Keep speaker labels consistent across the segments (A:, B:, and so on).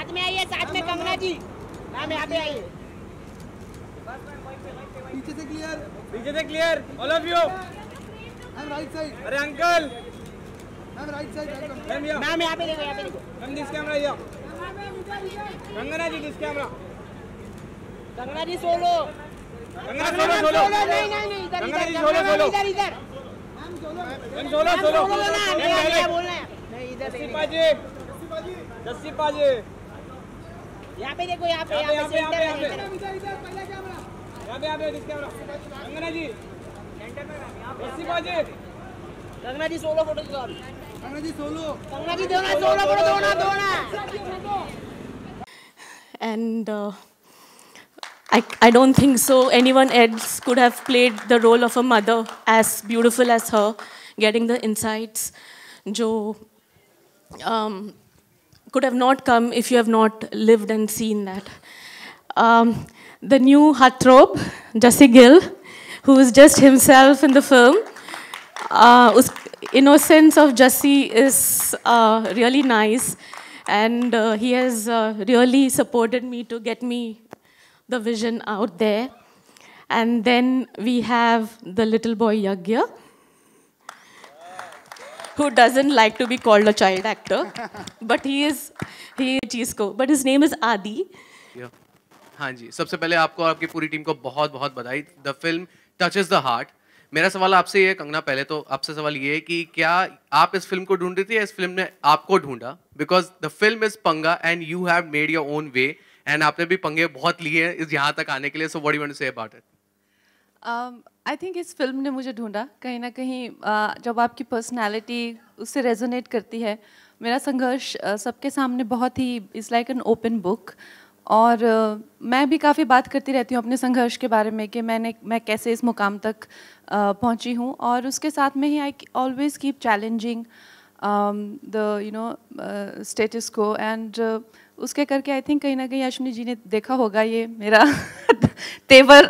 A: साथ में आइए, साथ में कंगना जी। मैम यहाँ पे आइए।
B: पीछे से क्लियर,
C: पीछे से clear, all of you.
B: Ma'am right side,
C: अरे uncle,
B: ma'am right side,
C: ma'am
A: यहाँ पे देखो, यहाँ पे देखो।
C: Ma'am this camera here. Kangana ji this camera.
A: Kangana ji solo.
C: Kangana solo.
A: नहीं, इधर
C: कंगना जी सोलो।
A: इधर।
C: Ma'am solo.
A: बोलना है। नहीं, इधर
C: जस्सी पाजी।
A: यहाँ पे देखो, यहाँ पे
C: यहाँ पे
B: इधर
C: this camera. Kangana ji Jassi paaji.
A: Kangana ji solo photo दो।
B: कंगना जी सोलो।
A: कंगना जी दो ना, सोलो फोटो दो ना।
D: And I don't think so anyone else could have played the role of a mother as beautiful as her, getting the insights jo could have not come if you have not lived and seen that. The new heartthrob, Jussie Gill, who is just himself in the film. Innocence of Jussie is really nice, and he has really supported me to get me the vision out there. And then we have the little boy Yagya, who doesn't like to be called a child actor, but he is cheese को, but his name is Adi.
E: हाँ जी, सबसे पहले आपको और आपकी पूरी team को बहुत बहुत बधाई। The film touches the heart. मेरा सवाल आपसे ये है कंगना, पहले तो आपसे सवाल ये है कि क्या आप इस फिल्म को ढूंढ रही थी या इस फिल्म ने आपको ढूंढा? Because the film is Panga and you have made your own way, and आपने भी पंगे बहुत लिए हैं इस यहाँ तक आने के लिए। So what do you want to say about it?
F: I think इस फिल्म ने मुझे ढूंढा कहीं ना कहीं। जब आपकी पर्सनालिटी उससे रेजोनेट करती है। मेरा संघर्ष सबके सामने बहुत ही is like an open book, और मैं भी काफ़ी बात करती रहती हूँ अपने संघर्ष के बारे में कि मैं कैसे इस मुकाम तक पहुँची हूँ, और उसके साथ में ही I always keep challenging the status quo, and उसके करके आई थिंक कहीं ना कहीं अश्विनी जी ने देखा होगा ये मेरा तेवर।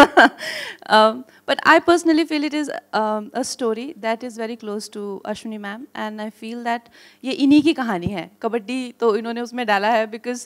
F: But I personally feel it is a story that is very close to Ashwini ma'am, and I feel that ये इन्हीं की कहानी है। कबड्डी तो इन्होंने उसमें डाला है बिकॉज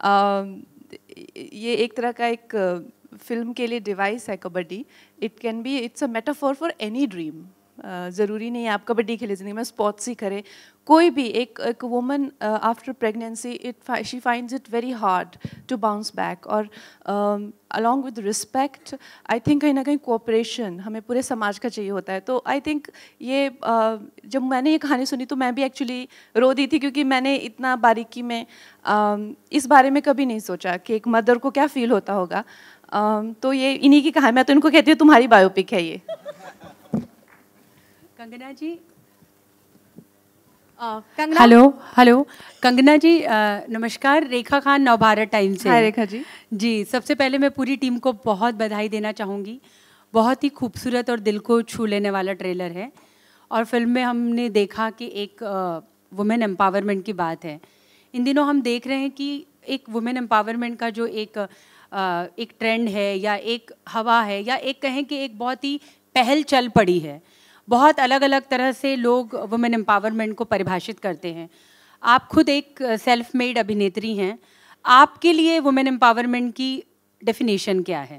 F: ये एक तरह का एक फिल्म के लिए डिवाइस है कबड्डी। It can be, it's a metaphor for any dream. ज़रूरी नहीं है आप कबड्डी खेले ज़िंदगी में, स्पोर्ट्स ही करें। कोई भी एक woman after pregnancy she finds it very hard to bounce back, और along with respect I think कहीं ना कहीं कोऑपरेशन हमें पूरे समाज का चाहिए होता है। तो आई थिंक ये जब मैंने ये कहानी सुनी तो मैं भी एक्चुअली रो दी थी, क्योंकि मैंने इतना बारीकी में इस बारे में कभी नहीं सोचा कि एक मदर को क्या फील होता होगा। तो ये इन्हीं की कहानी, मैं तो इनको कहती हूँ तुम्हारी बायोपिक है ये।
G: कंगना जी, हेलो कंगना जी, नमस्कार। रेखा खान, नवभारत टाइम्स से।
F: हाय रेखा जी।
G: जी, सबसे पहले मैं पूरी टीम को बहुत बधाई देना चाहूँगी। बहुत ही खूबसूरत और दिल को छू लेने वाला ट्रेलर है, और फिल्म में हमने देखा कि एक वुमेन एम्पावरमेंट की बात है। इन दिनों हम देख रहे हैं कि एक वुमेन एम्पावरमेंट का जो एक ट्रेंड है, या एक हवा है, या एक कहें कि एक बहुत ही पहल चल पड़ी है। बहुत अलग अलग तरह से लोग वुमेन एम्पावरमेंट को परिभाषित करते हैं। आप खुद एक सेल्फ मेड अभिनेत्री हैं, आपके लिए वुमेन एम्पावरमेंट की डेफिनेशन क्या है?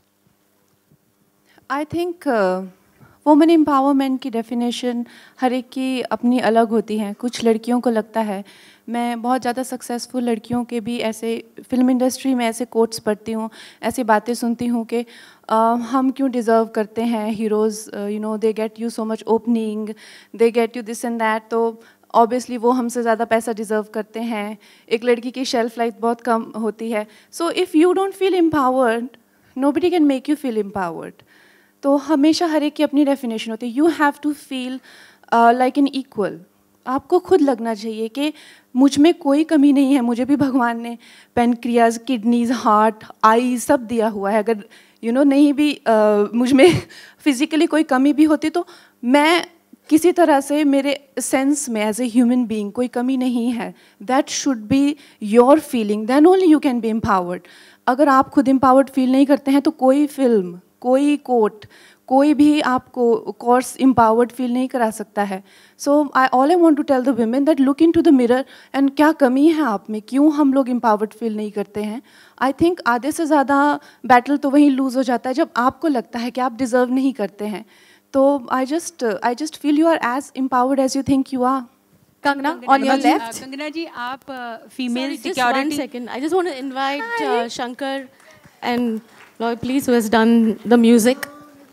F: आई थिंक वुमेन एम्पावरमेंट की डेफिनेशन हर एक की अपनी अलग होती हैं। कुछ लड़कियों को लगता है, मैं बहुत ज़्यादा सक्सेसफुल लड़कियों के भी ऐसे फिल्म इंडस्ट्री में ऐसे कोट्स पढ़ती हूँ, ऐसी बातें सुनती हूँ कि हम क्यों डिज़र्व करते हैं heroes, you know they get you so much opening, they get you this and that, तो ऑब्वियसली वो हमसे ज़्यादा पैसा डिज़र्व करते हैं। एक लड़की की शेल्फ लाइफ बहुत कम होती है। So if you don't feel empowered, nobody can make you feel empowered. तो हमेशा हर एक की अपनी डेफिनेशन होती है। You have to feel like an equal. आपको खुद लगना चाहिए कि मुझ में कोई कमी नहीं है। मुझे भी भगवान ने पेनक्रियाज, किडनीज, हार्ट, आई सब दिया हुआ है। अगर नहीं भी मुझ में फिज़िकली कोई कमी भी होती तो मैं किसी तरह से मेरे सेंस में एज ए ह्यूमन बीइंग कोई कमी नहीं है। That should be your feeling, then only you can be empowered. अगर आप खुद एम्पावर्ड फील नहीं करते हैं तो कोई फिल्म, कोई कोट, कोई भी आपको कोर्स एम्पावर्ड फील नहीं करा सकता है. So all I want to tell the women that look into the mirror and क्या कमी है आप में, क्यों हम लोग एम्पावर्ड फील नहीं करते हैं. आई थिंक आधे से ज़्यादा बैटल तो वहीं लूज़ हो जाता है जब आपको लगता है कि आप डिज़र्व नहीं करते हैं. तो I just feel you are as empowered as you think you are.
H: Kangna, on your left.
G: Kangana ji, आप female
D: Sorry, just one
G: security.
D: second. I just want to invite Shankar and Lloyd, please, who has done the music.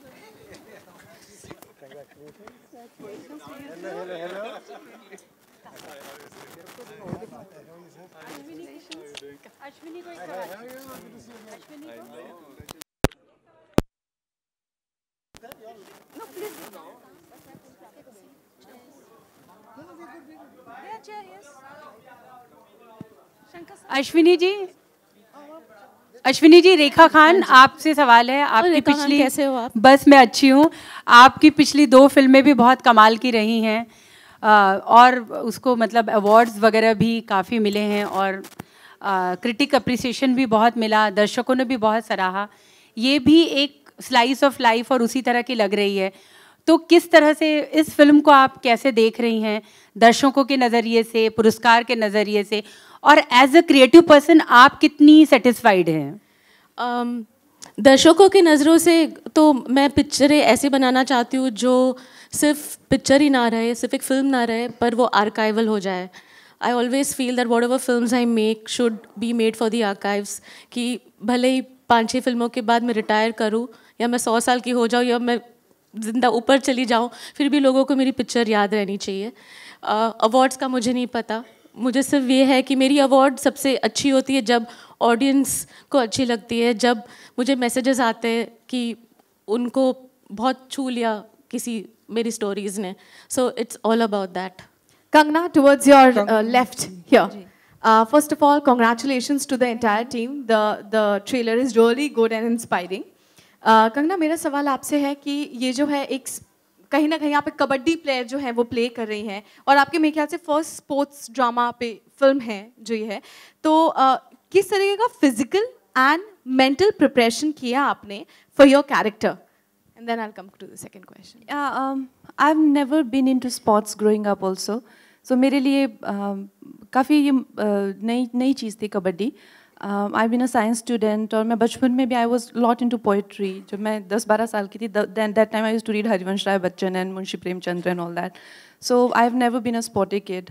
G: Ashwini ji, Rekha Khan, आपसे सवाल है. आपकी
D: रेखा खान,
G: पिछली,
D: कैसे हो आप?
G: बस मैं अच्छी हूँ. आपकी पिछली 2 फिल्में भी बहुत कमाल की रही हैं और उसको मतलब अवार्ड्स वगैरह भी काफ़ी मिले हैं और क्रिटिक अप्रिसिएशन भी बहुत मिला, दर्शकों ने भी बहुत सराहा. ये भी एक स्लाइस ऑफ लाइफ और उसी तरह की लग रही है. तो किस तरह से इस फिल्म को आप कैसे देख रही हैं, दर्शकों के नज़रिए से, पुरस्कार के नज़रिए से, और एज अ क्रिएटिव पर्सन आप कितनी सेटिस्फाइड हैं?
D: दर्शकों की नज़रों से तो मैं पिक्चरें ऐसे बनाना चाहती हूँ जो सिर्फ पिक्चर ही ना रहे, सिर्फ एक फिल्म ना रहे, पर वो आर्काइवल हो जाए. I always feel that whatever films I make should be made for the archives. कि भले ही 5-6 फिल्मों के बाद मैं रिटायर करूँ या मैं 100 साल की हो जाऊँ या मैं जिंदा ऊपर चली जाऊँ, फिर भी लोगों को मेरी पिक्चर याद रहनी चाहिए. अवार्ड्स का मुझे नहीं पता, मुझे सिर्फ ये है कि मेरी अवार्ड सबसे अच्छी होती है जब ऑडियंस को अच्छी लगती है, जब मुझे मैसेजेस आते हैं कि उनको बहुत छू लिया किसी मेरी स्टोरीज ने. So it's all about that.
H: Kangna, towards your left here. First of all, congratulations to the entire team. The trailer is really good and inspiring. Kangna, मेरा सवाल आपसे है कि ये जो है एक कहीं ना कहीं आप एक कबड्डी प्लेयर जो है वो प्ले कर रही हैं और आपके मेरे ख्याल से फर्स्ट स्पोर्ट्स ड्रामा पे फिल्म है जो ये है, तो किस तरीके का फिजिकल एंड मेंटल प्रिपरेशन किया आपने for your character? And then I will come to the second question.
F: I have never been into sports growing up also. So मेरे लिए काफ़ी ये नई चीज़ थी kabaddi. I been a science student और मैं बचपन में भी I was lot into poetry. जब मैं 10-12 साल की थी that time I used to read Harivansh Rai Bachchan and Munshi Premchandra and all that. So I have never been a sporty kid.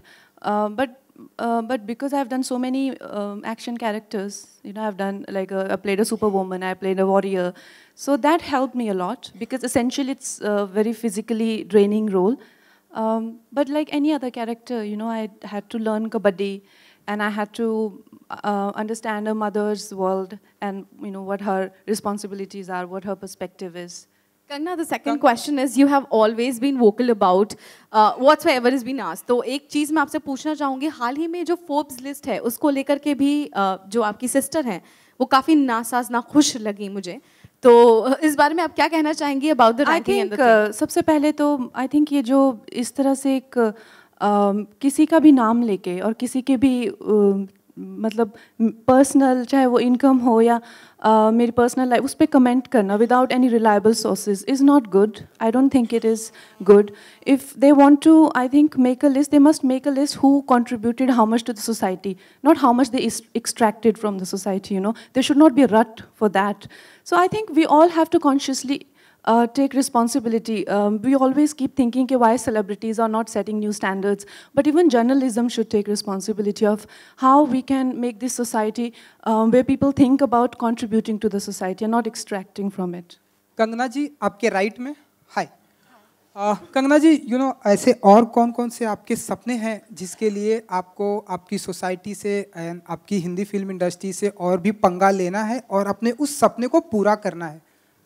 F: But because I've done so many action characters, you know, I've done like I played a superwoman, I played a warrior, so that helped me a lot because essentially it's a very physically draining role. But like any other character, you know, I had to learn kabaddi, and I had to understand a mother's world and you know what her responsibilities are, what her perspective is.
H: Kangna, the second question is, you have always been vocal about whatsoever has been asked. तो एक चीज़ मैं आपसे पूछना चाहूँगी, हाल ही में जो Forbes list है उसको लेकर के भी जो आपकी सिस्टर हैं वो काफ़ी नासाज नाखुश लगी मुझे. तो इस बारे में आप क्या कहना चाहेंगी अबाउट द रैंकिंग?
F: सबसे पहले तो आई थिंक ये जो इस तरह से एक किसी का भी नाम लेके और किसी के भी मतलब पर्सनल, चाहे वो इनकम हो या मेरी पर्सनल लाइफ, उस पर कमेंट करना without any reliable sources is not good. I don't think it is good. If they want to, I think, make a list, they must make a list who contributed how much to the society, not how much they extracted from the society, you know. There should not be a rut for that. So I think we all have to consciously take responsibility. We always keep thinking why celebrities are not setting new standards, but even journalism should take responsibility of how we can make this society where people think about contributing to the society and not extracting from it.
B: Kangana ji, आपके right में. Hi Kangana ji, you know, ऐसे और कौन कौन से आपके सपने हैं जिसके लिए आपको आपकी सोसाइटी से एंड आपकी हिंदी फिल्म इंडस्ट्री से और भी पंगा लेना है और अपने उस सपने को पूरा करना है?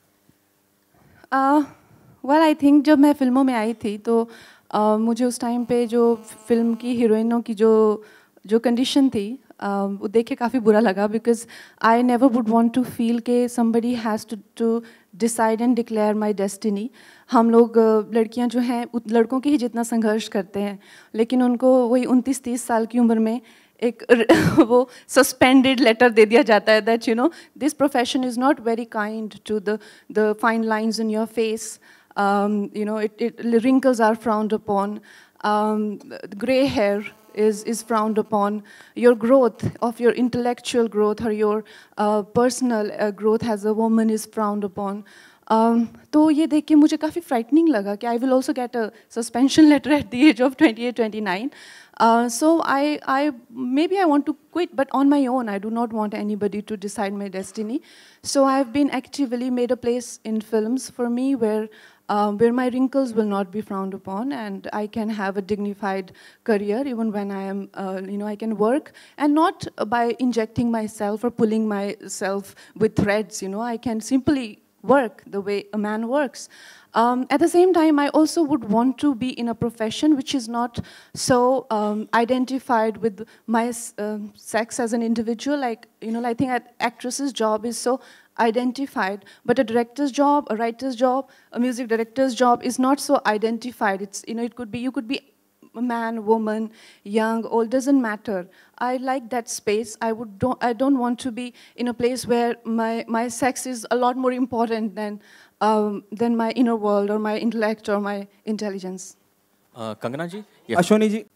F: वेल, आई थिंक जब मैं फिल्मों में आई थी तो मुझे उस टाइम पे जो फिल्म की हीरोइनों की जो कंडीशन थी वो देख के काफ़ी बुरा लगा. Because I never would want to feel के somebody has to decide and declare my destiny. हम लोग लड़कियां जो हैं लड़कों के ही जितना संघर्ष करते हैं, लेकिन उनको वही 29-30 साल की उम्र में एक वो सस्पेंडेड लेटर दे दिया जाता है that you know this profession is not very kind to the fine lines in your face, you know, wrinkles are frowned upon, gray hair is frowned upon, your growth of your intellectual growth or your personal growth as a woman is frowned upon. तो ये देख के मुझे काफ़ी frightening लगा कि I will also get a suspension letter at the age of 28, 29. So maybe I want to quit, but on my own. I do not want anybody to decide my destiny. So I've been actively made a place in films for me where my wrinkles will not be frowned upon, and I can have a dignified career even when I am, you know, I can work, and not by injecting myself or pulling myself with threads, you know, I can simply work the way a man works. At the same time, I also would want to be in a profession which is not so identified with my sex as an individual. Like, you know, I think an actress's job is so identified, but a director's job, a writer's job, a music director's job is not so identified. It's, you know, you could be a man, woman, young, old, doesn't matter. I like that space. I don't want to be in a place where my sex is a lot more important than my inner world or my intellect or my intelligence.
I: Kangana ji,
J: Ashwini ji.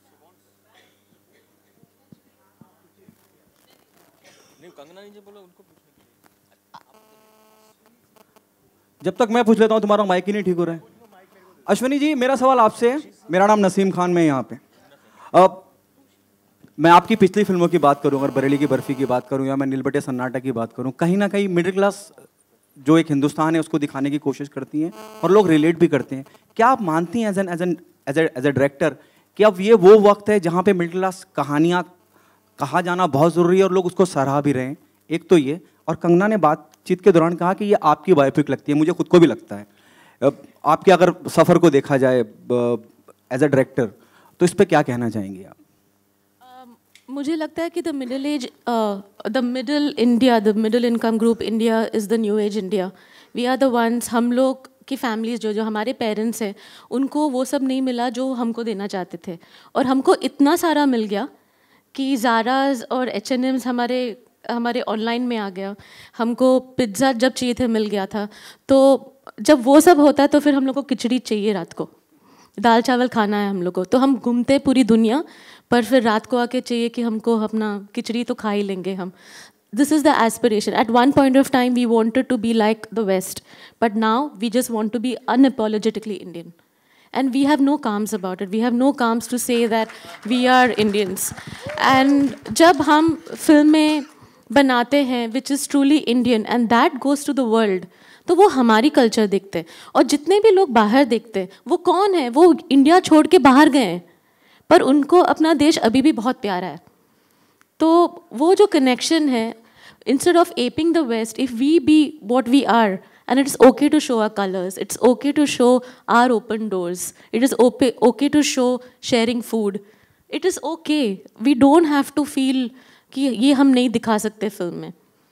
J: जब तक मैं पूछ लेता हूँ तुम्हारा mic ही नहीं ठीक हो रहा है। अश्विनी जी, मेरा सवाल आपसे है। मेरा नाम नसीम खान, मैं यहाँ पे मैं आपकी पिछली फिल्मों की बात करूँ, अगर बरेली की बर्फी की बात करूँ या मैं नीलबटे सन्नाटा की बात करूँ, कहीं ना कहीं मिडिल क्लास जो एक हिंदुस्तान है उसको दिखाने की कोशिश करती हैं और लोग रिलेट भी करते हैं। क्या आप मानती हैं एज ए डायरेक्टर कि अब ये वो वक्त है जहाँ पे मिडिल क्लास कहानियाँ कहा जाना बहुत ज़रूरी है और लोग उसको सराह भी रहे हैं? एक तो ये, और कंगना ने बातचीत के दौरान कहा कि ये आपकी बायोपिक लगती है, मुझे खुद को भी लगता है। आपके अगर सफ़र को देखा जाए एज अ डायरेक्टर, तो इस पर क्या कहना चाहेंगे आप?
D: मुझे लगता है कि the middle India, the middle income group India is the new age India. We are the ones, हम लोग की फैमिलीज जो हमारे पेरेंट्स हैं उनको वो सब नहीं मिला जो हमको देना चाहते थे, और हमको इतना सारा मिल गया कि ज़ाराज और H&M's हमारे ऑनलाइन में आ गया। हमको पिज़्ज़ा जब चाहिए थे मिल गया था। तो जब वो सब होता है तो फिर हम लोग को खिचड़ी चाहिए, रात को दाल चावल खाना है हम लोग को, तो हम घूमते पूरी दुनिया, पर फिर रात को आके चाहिए कि हमको अपना खिचड़ी तो खा ही लेंगे हम। This is the aspiration. At one point of time, we wanted to be like the West, but now we just want to be unapologetically Indian. And we have no qualms about it. We have no qualms to say that we are Indians. And जब हम फिल्में बनाते हैं which is truly Indian and that goes to the world, तो वो हमारी culture देखते हैं। और जितने भी लोग बाहर देखते हैं वो कौन है, वो इंडिया छोड़ के बाहर गए हैं, पर उनको अपना देश अभी भी बहुत प्यारा है। तो वो जो कनेक्शन है, instead of aping the West, if we be what we are, and it's okay to show our colors, it's okay to show our open doors, it is okay to show sharing food, it is okay. We don't have to feel कि ये हम नहीं दिखा सकते film में।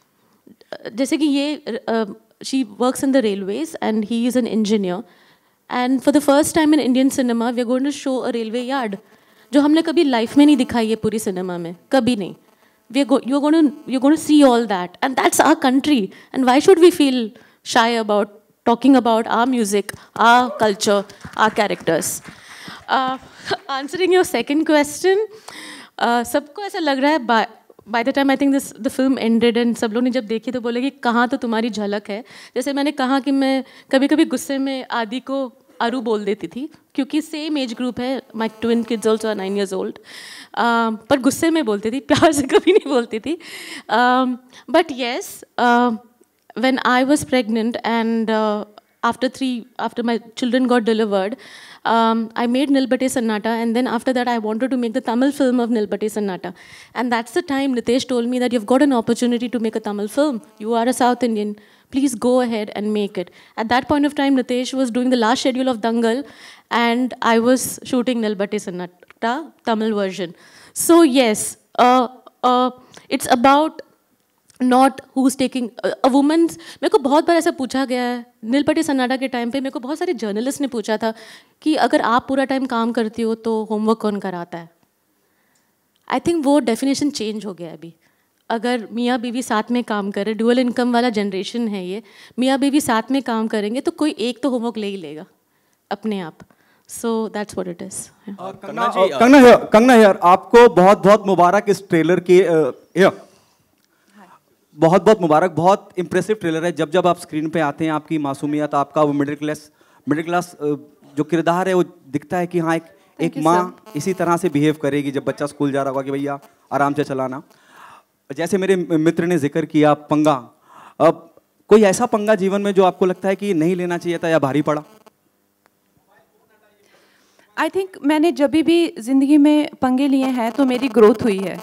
D: जैसे कि ये she works in the railways and he is an engineer, and for the first time in Indian cinema we are going to show a railway yard जो हमने कभी लाइफ में नहीं दिखाई है पूरी सिनेमा में, कभी नहीं। You're going to see all that, and that's our country. And why should we feel shy about talking about our music, our culture, our characters? Answering your second question, सबको ऐसा लग रहा है by the time I think the film ended and सब लोग ने जब देखी तो बोले कि कहाँ तो तुम्हारी झलक है। जैसे मैंने कहा कि मैं कभी-कभी गुस्से में आदि को आरू बोल देती थी क्योंकि सेम एज ग्रुप है, my twin kids also are 9 years old, पर गुस्से में बोलती थी, प्यार से कभी नहीं बोलती थी। But yes, when I was pregnant and after my children got delivered, I made Nilbate Sannata, and then after that I wanted to make the Tamil film of Nilbate Sannata. And that's the time Nitesh told me that you've got an opportunity to make a Tamil film. You are a South Indian. Please go ahead and make it. At that point of time, Nitesh was doing the last schedule of Dangal, and I was shooting Nilbate Sannata, Tamil version. So yes, it's about not who's taking a woman's। मेरे को बहुत बार ऐसा पूछा गया है, नीलबटे सन्नाटा के time पे मेरे को बहुत सारे जर्नलिस्ट ने पूछा था कि अगर आप पूरा टाइम काम करती हो तो होमवर्क कौन कराता है। आई थिंक वो डेफिनेशन चेंज हो गया अभी. अगर मियाँ बीवी साथ में काम करें, डुअल इनकम वाला जनरेशन है ये, मियाँ बीवी साथ में काम करेंगे तो कोई एक तो होमवर्क ले ही लेगा अपने आप. So that's what it is.
J: Kangana यार, आपको बहुत बहुत मुबारक इस ट्रेलर की. बहुत बहुत मुबारक, बहुत इंप्रेसिव ट्रेलर है. जब जब आप स्क्रीन पे आते हैं, आपकी मासूमियत, आपका वो मिडिल क्लास जो किरदार है वो दिखता है कि हाँ एक माँ इसी तरह से बिहेव करेगी जब बच्चा स्कूल जा रहा होगा कि भैया आराम से चलाना. जैसे मेरे मित्र ने जिक्र किया पंगा, अब कोई ऐसा पंगा जीवन में जो आपको लगता है कि नहीं लेना चाहिए था या भारी पड़ा?
F: आई थिंक मैंने जब भी ज़िंदगी में पंगे लिए हैं तो मेरी ग्रोथ हुई है.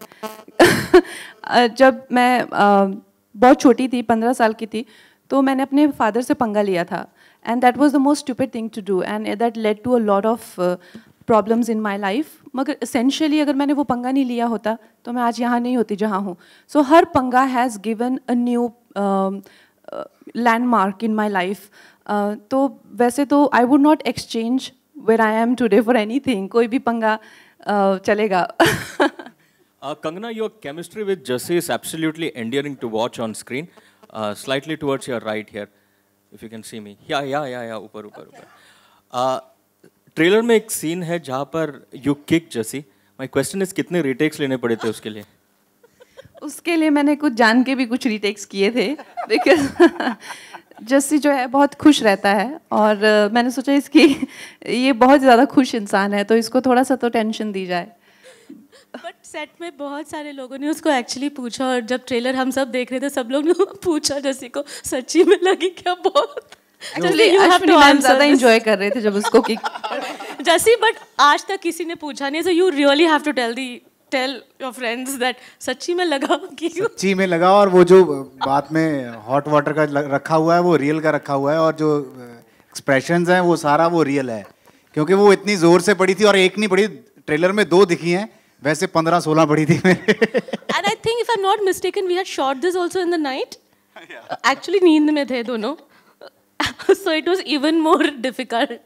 F: जब मैं बहुत छोटी थी, 15 साल की थी, तो मैंने अपने फादर से पंगा लिया था. And that was the most stupid thing to do and that led to a lot of problems in my life. मगर एसेंशियली अगर मैंने वो पंगा नहीं लिया होता तो मैं आज यहाँ नहीं होती जहाँ हूँ. सो हर पंगा has given a new landmark in my life. तो वैसे तो I would not exchange where I am today for anything. कोई भी पंगा चलेगा.
I: Kangana, your chemistry with Jassi is absolutely endearing to watch on screen. Slightly towards your right here, if you can see me. Yeah. ऊपर. Trailer में एक scene है जहाँ पर you kick Jassi. My question is कितने retakes लेने पड़े थे उसके लिए?
F: उसके लिए मैंने कुछ जान के भी कुछ retakes किए थे. Because जस्सी जो है बहुत खुश रहता है और मैंने सोचा इसकी ये बहुत ज़्यादा खुश इंसान है तो इसको थोड़ा सा तो टेंशन दी जाए.
D: बट सेट में बहुत सारे लोगों ने उसको एक्चुअली पूछा और जब ट्रेलर हम सब देख रहे थे सब लोग ने पूछा जस्सी को सच्ची में लगी क्या बहुत.
F: एक्चुअली अश्विनी मैम ज़्यादा एंजॉय कर रहे थे जब उसको कि
D: जस्सी. बट आज तक किसी ने पूछा नहीं. So you really have to tell your friends that सच्ची में लगा कि
K: सच्ची में लगा. और वो जो बात में हॉट वाटर का रखा हुआ है वो रियल का रखा हुआ है और जो एक्सप्रेशंस हैं वो सारा वो रियल है क्योंकि वो इतनी जोर से पड़ी थी और एक नहीं पड़ी, ट्रेलर में 2 दिखी हैं, वैसे 15-16 पड़ी थी मेरे.
D: And I think if I am not mistaken we had shot this also in the night. Actually नींद में थे दोनों. So it was even more difficult.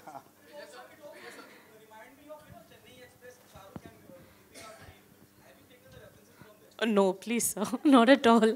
D: No, please, sir. Not at all.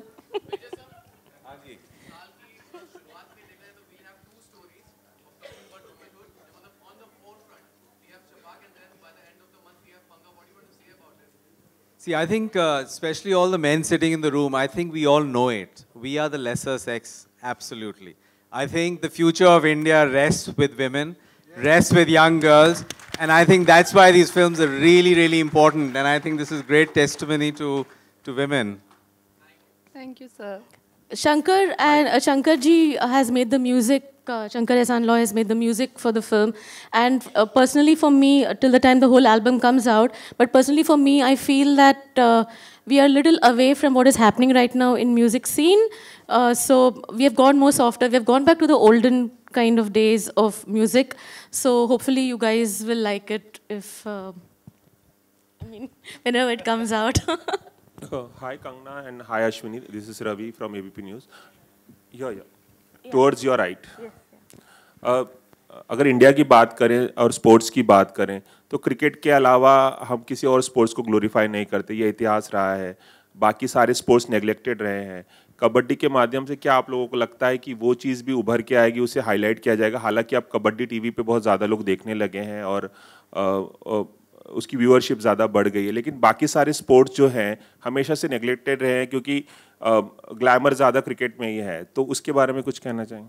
L: See, I think especially all the men sitting in the room, I think we all know it. We are the lesser sex, absolutely. I think the future of India rests with women, rests with young girls, and I think that's why these films are really, really important. And I think this is great testimony to women.
F: Thank you, sir.
D: Shankar ji has made the music. Shankar Ehsaan Loy has made the music for the film, and personally for me, till the time the whole album comes out, but personally for me, I feel that we are a little away from what is happening right now in music scene. So we have gone more softer. We have gone back to the olden kind of days of music. So hopefully you guys will like it if, whenever it comes out.
M: Hi Kangna and hi Ashwini. This is Ravi from ABP News. Yeah. Towards your right. अगर India की बात करें और sports की बात करें तो cricket के अलावा हम किसी और स्पोर्ट्स को ग्लोरीफाई नहीं करते. ये इतिहास रहा है. बाकी सारे स्पोर्ट्स नेग्लेक्टेड रहे हैं. कबड्डी के माध्यम से क्या आप लोगों को लगता है कि वो चीज़ भी उभर के आएगी, उसे हाईलाइट किया जाएगा? हालांकि अब कबड्डी टीवी पे बहुत ज़्यादा लोग देखने लगे हैं और उसकी व्यूअरशिप ज़्यादा बढ़ गई है, लेकिन बाकी सारे स्पोर्ट्स जो हैं हमेशा से नेग्लेक्टेड रहे हैं क्योंकि ग्लैमर ज़्यादा क्रिकेट में ही है. तो उसके बारे में कुछ कहना चाहेंगे?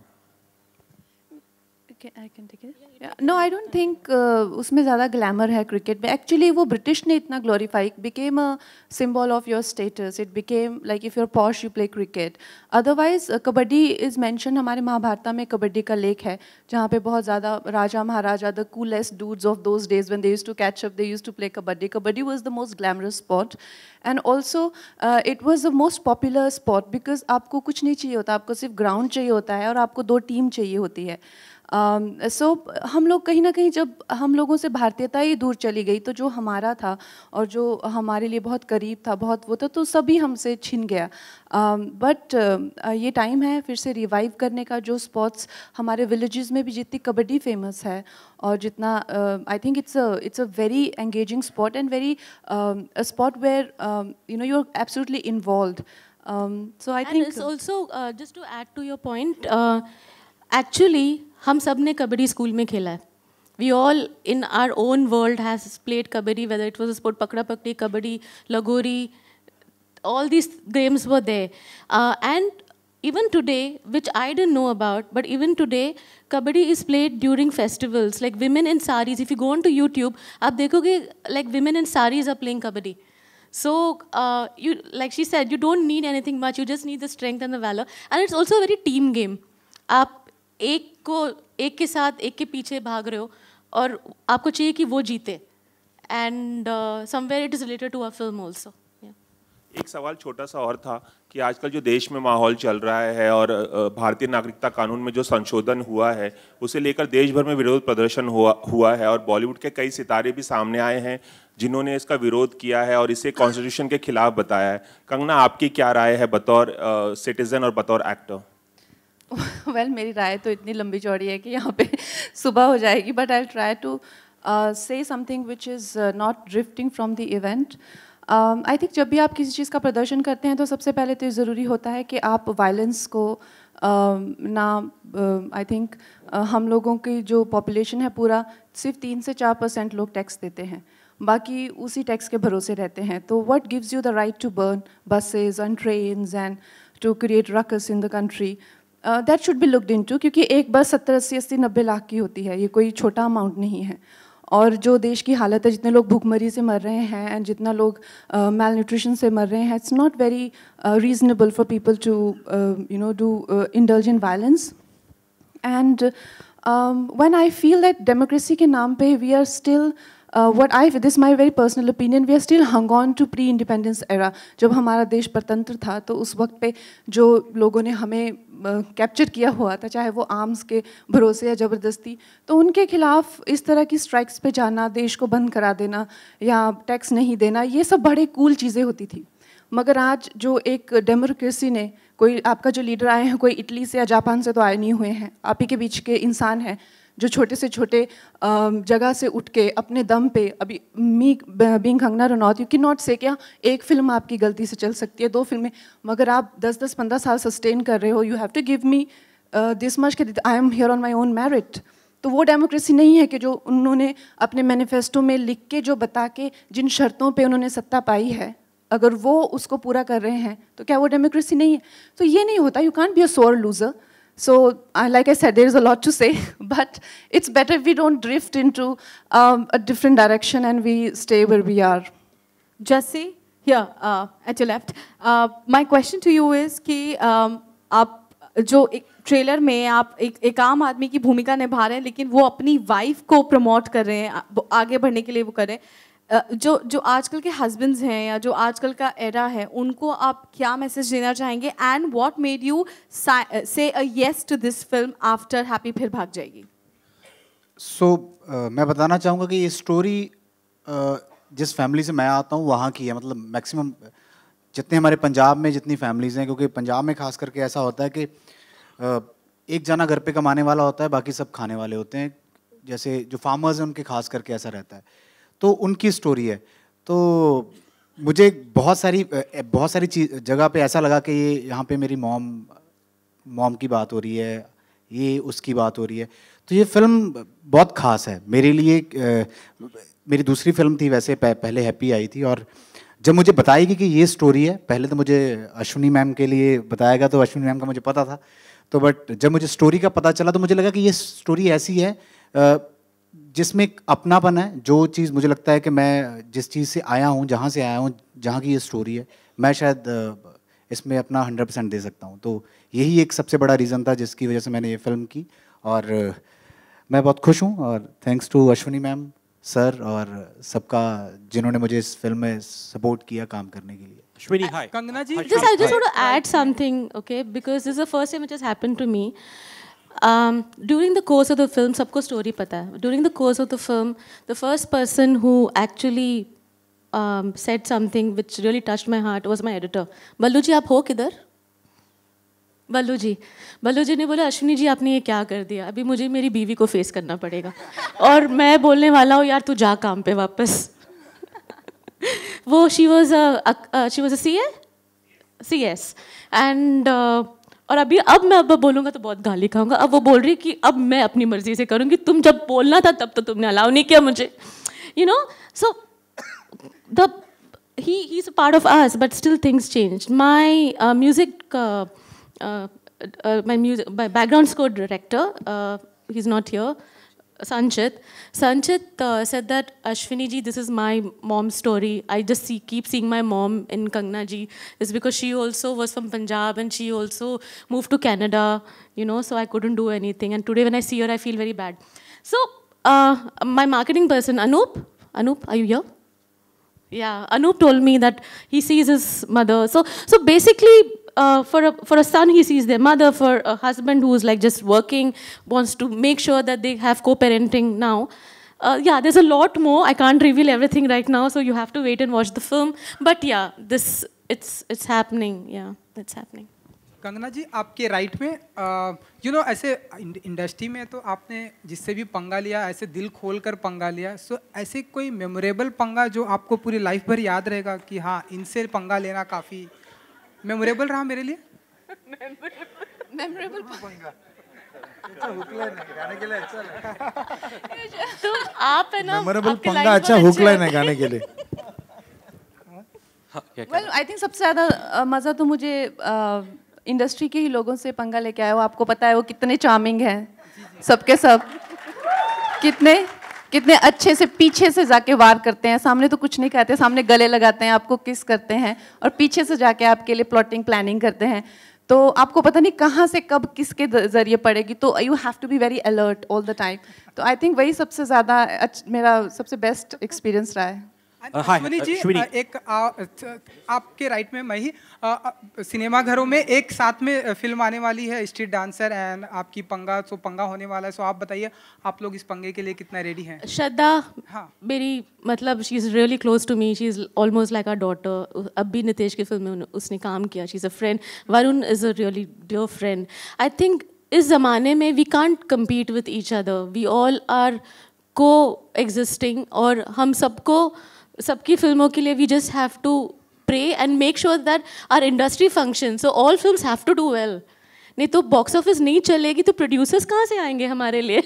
F: I can take it. Yeah. No, I don't think उसमें ज़्यादा ग्लैमर है क्रिकेट में. एक्चुअली वो ब्रिटिश ने इतना glorify, became a symbol of your status. It became like if you're posh you play cricket. Otherwise kabaddi is mentioned. हमारे महाभारत में कबड्डी का लेख है जहाँ पे बहुत ज़्यादा राजा महाराजा, the coolest dudes of those days when they used to catch up, they used to play kabaddi. Kabaddi was the most glamorous sport, and also it was the most popular sport because आपको कुछ नहीं चाहिए होता, आपको सिर्फ ground चाहिए होता है और आपको 2 टीम चाहिए होती है. सो हम लोग कहीं ना कहीं जब हम लोगों से भारतीयता ही दूर चली गई तो जो हमारा था और जो हमारे लिए बहुत करीब था, बहुत वो था, तो सभी हमसे छिन गया। बट ये टाइम है फिर से रिवाइव करने का। जो स्पोर्ट्स हमारे विलेजेस में भी जितनी कबड्डी फेमस है और जितना I think it's a very engaging sport and very a sport where you know you are absolutely involved. So I think
D: it's also just to add to your point, actually हम सब ने kabaddi school में खेला है. We all in our own world has played kabaddi, whether it was a sport pakda pakdi, kabaddi, lagori, all these games were there. And even today, which I didn't know about, but even today, kabaddi is played during festivals. Like women in saris, if you go onto YouTube, आप देखोगे like women in saris are playing kabaddi. So, you, like she said, you don't need anything much. You just need the strength and the valor. And it's also a very team game. आप एक के साथ एक के पीछे भाग रहे हो और आपको चाहिए कि वो जीते. And somewhere it is related to our film also.
M: एक सवाल छोटा सा और था कि आजकल जो देश में माहौल चल रहा है और भारतीय नागरिकता कानून में जो संशोधन हुआ है उसे लेकर देश भर में विरोध प्रदर्शन हुआ है और बॉलीवुड के कई सितारे भी सामने आए हैं जिन्होंने इसका विरोध किया है और इसे कॉन्स्टिट्यूशन के खिलाफ बताया है. कंगना, आपकी क्या राय है बतौर सिटीजन और बतौर एक्टर?
F: Well, मेरी राय तो इतनी लंबी चौड़ी है कि यहाँ पे सुबह हो जाएगी, but I try to say something which is not drifting from the event. I think जब भी आप किसी चीज़ का प्रदर्शन करते हैं तो सबसे पहले तो ये ज़रूरी होता है कि आप वायलेंस को ना आई थिंक हम लोगों की जो पॉपुलेशन है पूरा सिर्फ 3 से 4% लोग टैक्स देते हैं, बाकी उसी टैक्स के भरोसे रहते हैं. तो what gives you the right to burn buses and trains and to create ruckus in the country? That should be looked into, क्योंकि एक बस 70, 80, 80, 90 लाख की होती है. ये कोई छोटा अमाउंट नहीं है. और जो देश की हालत है, जितने लोग भूखमरी से मर रहे हैं एंड जितना लोग मेल न्यूट्रिशन से मर रहे हैं, it's not very reasonable for people to you know do indulge in violence. And when I feel that democracy के नाम पे we are still this is my very personal opinion, we are still hung on to pre-independence era. जब हमारा देश स्वतंत्र था तो उस वक्त पे जो लोगों ने हमें कैप्चर किया हुआ था, चाहे वो आर्म्स के भरोसे या ज़बरदस्ती, तो उनके खिलाफ इस तरह की स्ट्राइक्स पे जाना, देश को बंद करा देना या टैक्स नहीं देना, ये सब बड़े कूल चीज़ें होती थी. मगर आज जो एक डेमोक्रेसी ने, कोई आपका जो लीडर आए हैं कोई इटली से या जापान से तो आए नहीं हुए हैं, आप ही के बीच के इंसान हैं जो छोटे से छोटे जगह से उठ के अपने दम पे, अभी being Kangana Ranaut, you can not say क्या एक फिल्म आपकी गलती से चल सकती है, 2 फिल्में, मगर आप 10-10, 15 साल सस्टेन कर रहे हो. You have to give me this much कि I am here on my own merit. तो वो डेमोक्रेसी नहीं है कि जो उन्होंने अपने मैनिफेस्टो में लिख के जो बता के जिन शर्तों पर उन्होंने सत्ता पाई है, अगर वो उसको पूरा कर रहे हैं तो क्या वो डेमोक्रेसी नहीं है? तो ये नहीं होता. You can't be a sore loser. So, like I said, there is a lot to say, but it's better if we don't drift into a different direction and we stay where we are.
H: Jesse, here at your left. My question to you is कि आप जो एक trailer में आप एक आम आदमी की भूमिका निभा रहे हैं, लेकिन वो अपनी वाइफ को प्रमोट कर रहे हैं, आगे बढ़ने के लिए वो कर रहे हैं. जो आजकल के हस्बैंड्स हैं या जो आजकल का एरा है, उनको आप क्या मैसेज देना चाहेंगे? And what made you say a yes to this film after Happy Phirr Bhaag जाएगी?
K: सो मैं बताना चाहूँगा कि ये स्टोरी जिस फैमिली से मैं आता हूँ वहाँ की है. मतलब मैक्सिमम जितने हमारे पंजाब में जितनी फैमिलीज़ हैं, क्योंकि पंजाब में खास करके ऐसा होता है कि एक जना घर पे कमाने वाला होता है, बाकी सब खाने वाले होते हैं. जैसे जो फार्मर्स हैं उनके खास करके ऐसा रहता है. तो उनकी स्टोरी है. तो मुझे बहुत सारी जगह पे ऐसा लगा कि ये यहाँ पे मेरी मॉम की बात हो रही है, ये उसकी बात हो रही है. तो ये फिल्म बहुत ख़ास है मेरे लिए. मेरी दूसरी फिल्म थी वैसे, पहले हैप्पी आई थी, और जब मुझे बताई गई कि ये स्टोरी है, पहले तो मुझे अश्विनी मैम के लिए बताया गया, तो अश्विनी मैम का मुझे पता था. तो बट जब मुझे स्टोरी का पता चला तो मुझे लगा कि ये स्टोरी ऐसी है जिसमें एक अपनापन है. जो चीज़ मुझे लगता है कि मैं जिस चीज़ से आया हूँ, जहाँ से आया हूँ, जहाँ की ये स्टोरी है, मैं शायद इसमें अपना 100% दे सकता हूँ. तो यही एक सबसे बड़ा रीज़न था जिसकी वजह से मैंने ये फिल्म की, और मैं बहुत खुश हूँ. और thanks to Ashwini ma'am, sir और सबका जिन्होंने मुझे इस फिल्म में सपोर्ट किया काम करने के लिए.
I: Ashwini, hi.
B: Kangana ji,
D: I just want to add something, okay? Because this is the first time it has happened to me. During the course of the film, सबको story पता है. During the course of the film, the first person who actually said something which really touched my heart was my editor. बल्लू जी आप हो किधर? बल्लू जी ने बोला अश्विनी जी आपने ये क्या कर दिया, अभी मुझे मेरी बीवी को फेस करना पड़ेगा और मैं बोलने वाला हूँ यार तू जा काम पे वापस. वो she was a CS and और अब मैं बोलूँगा तो बहुत गाली खाऊंगा. अब वो बोल रही कि अब मैं अपनी मर्जी से करूँगी, तुम जब बोलना था तब तो तुमने अलाउ नहीं किया मुझे, you know. So he's a part of us, but still things changed. My my background score director, he's not here, Sanchit said that Ashwini ji, this is my mom's story. I just keep seeing my mom in Kangna ji. It's because she also was from Punjab and she also moved to Canada, you know, so I couldn't do anything. And today when I see her, I feel very bad. So my marketing person, Anup, are you here? Yeah, Anup told me that he sees his mother. So basically, for a son, he sees their mother. For a husband who's like just working, wants to make sure that they have co-parenting now. Yeah, there's a lot more. I can't reveal everything right now, so you have to wait and watch the film. But yeah, it's happening. Yeah, it's happening.
B: Kangana ji आपके right में you know ऐसे industry में तो आपने जिससे भी पंगा लिया ऐसे दिल खोल कर पंगा लिया. सो ऐसे कोई मेमोरेबल पंगा जो आपको पूरी लाइफ भर याद रहेगा कि हाँ इनसे पंगा लेना काफ़ी मेमोरेबल रहा मेरे लिए?
F: मेमोरेबल पंगा
D: तो आप है ना
K: मेमोरेबल पंगा अच्छा हुक लाइन है गाने के लिए.
F: Well, I think सबसे ज़्यादा मज़ा तो मुझे इंडस्ट्री के ही लोगों से पंगा लेके आया हो. आपको पता है वो कितने चार्मिंग हैं सबके सब, कितने अच्छे से पीछे से जाके वार करते हैं. सामने तो कुछ नहीं कहते, सामने गले लगाते हैं, आपको किस करते हैं और पीछे से जाके आपके लिए प्लॉटिंग प्लानिंग करते हैं. तो आपको पता नहीं कहाँ से कब किसके जरिए पड़ेगी, तो you have to be very alert all the time. तो आई थिंक वही सबसे ज़्यादा मेरा सबसे बेस्ट एक्सपीरियंस रहा है.
B: अश्विनी जी एक आपके राइट में मैं ही सिनेमा घरों में एक साथ में फिल्म आने वाली है स्ट्रीट डांसर एंड आपकी पंगा होने वाला है. सो आप बताइए आप लोग इस पंगे के लिए कितना रेडी हैं?
D: श्रद्धा मेरी मतलब she is really close to me, she is almost like our daughter. अब भी नितेश की फिल्म में उसने काम किया. She is a friend. Varun is a really dear friend. I think इस ज़माने में we can't compete with each other, we all are coexisting और हम सबकी फिल्मों के लिए we just have to pray and make sure that our industry function. So all films have to do well. नहीं तो बॉक्स ऑफिस नहीं चलेगी तो प्रोड्यूसर्स कहाँ से आएंगे हमारे लिए?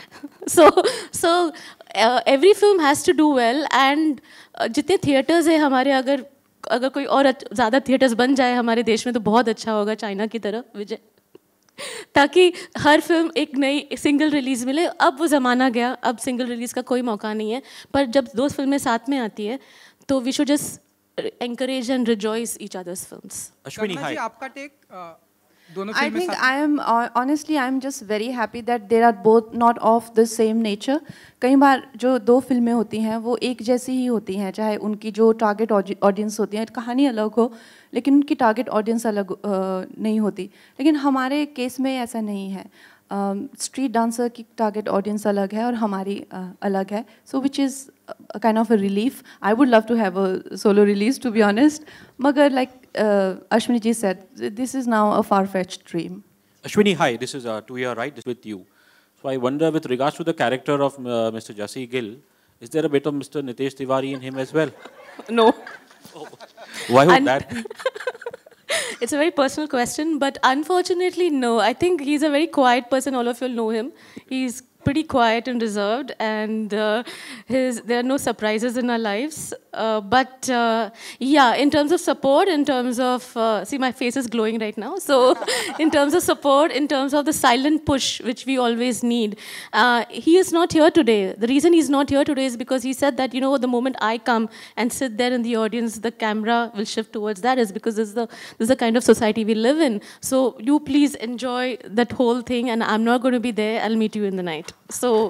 D: So every film has to do well and जितने थिएटर्स हैं हमारे, अगर कोई और ज़्यादा थिएटर्स बन जाए हमारे देश में तो बहुत अच्छा होगा, चाइना की तरह विजय, ताकि हर फिल्म एक नई सिंगल रिलीज़ मिले. अब वो ज़माना गया, अब सिंगल रिलीज़ का कोई मौका नहीं है. पर जब दो फिल्में साथ में आती है तो we should just encourage and rejoice each other's films.
I: Ashwini, hi.
B: आपका टेक दोनों
F: I think honestly I'm just very happy that they are both not of the same nature. कई बार जो दो फिल्में होती हैं वो एक जैसी ही होती हैं, चाहे उनकी जो टारगेट ऑडियंस होती है, कहानी अलग हो लेकिन उनकी टारगेट ऑडियंस अलग नहीं होती. लेकिन हमारे केस में ऐसा नहीं है. स्ट्रीट डांसर की टारगेट ऑडियंस अलग है और हमारी अलग है. So which is a kind of a relief. I would love to have a solo release, to be honest. Magar, like Ashwini ji said, this is now a far-fetched dream.
N: Ashwini, hi. This is to your right. This is with you. So I wonder, with regards to the character of Mr. Jassi Gill, is there a bit of Mr. Nitesh Tiwari in him as well?
D: No.
N: Oh. Why would that?
D: It's a very personal question, but unfortunately, no. I think he's a very quiet person. All of you know him. He's pretty quiet and reserved, and there are no surprises in our lives. But yeah, in terms of support, in terms of see, my face is glowing right now. So in terms of support, in terms of the silent push which we always need, he is not here today. The reason he's not here today is because he said that, you know, the moment I come and sit there in the audience, the camera will shift towards that, is because this is the kind of society we live in. So you please enjoy that whole thing, and I'm not going to be there. I'll meet you in the night. So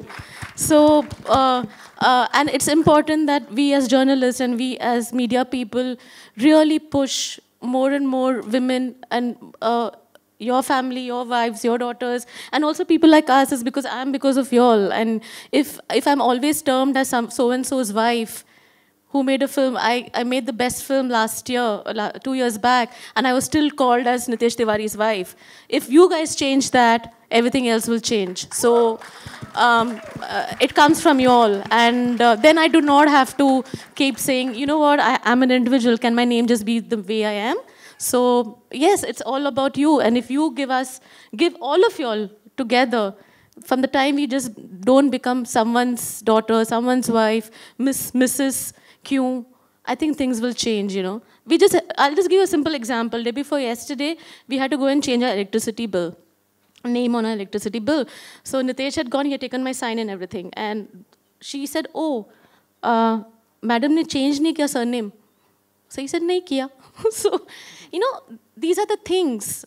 D: and it's important that we as journalists and we as media people really push more and more women and your family, your wives, your daughters, and also people like us is because of y'all. And if I'm always termed as some so-and-so's wife who made a film, I made the best film last year, 2 years back, and I was still called as Nitesh Tiwari's wife. If you guys change that, everything else will change. So it comes from you all. And then I do not have to keep saying, you know what, I'm an individual. Can my name just be the way I am? So yes, it's all about you. And if you give all of y'all together, from the time we just don't become someone's daughter, someone's wife, Mrs. Q, I think things will change, you know. I'll just give you a simple example. Day before yesterday, we had to go and change our electricity bill, name on our electricity bill. So Nitesh had gone, he had taken my sign and everything. And she said, oh, madam ne change nahi kiya surname. So he said, nahi kiya. So, you know, these are the things